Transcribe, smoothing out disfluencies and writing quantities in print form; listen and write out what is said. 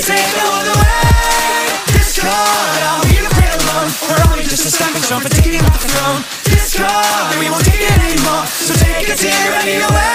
take all the way. Discard, I'll be the play alone. We're only just a stepping stone for taking off the throne. Discard, we won't take it anymore. So take a tear any away.